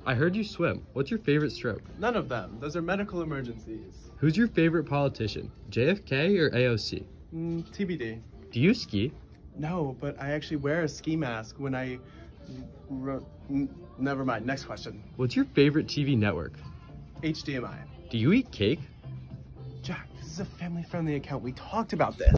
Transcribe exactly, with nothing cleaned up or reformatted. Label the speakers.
Speaker 1: I heard you swim. What's your favorite stroke?
Speaker 2: None of them. Those are medical emergencies.
Speaker 1: Who's your favorite politician? J F K or A O C?
Speaker 2: Mm, T B D.
Speaker 1: Do you ski?
Speaker 2: No, but I actually wear a ski mask when I... R n never mind. Next question.
Speaker 1: What's your favorite T V network?
Speaker 2: H D M I.
Speaker 1: Do you eat cake?
Speaker 2: Jack, this is a family-friendly account. We talked about this.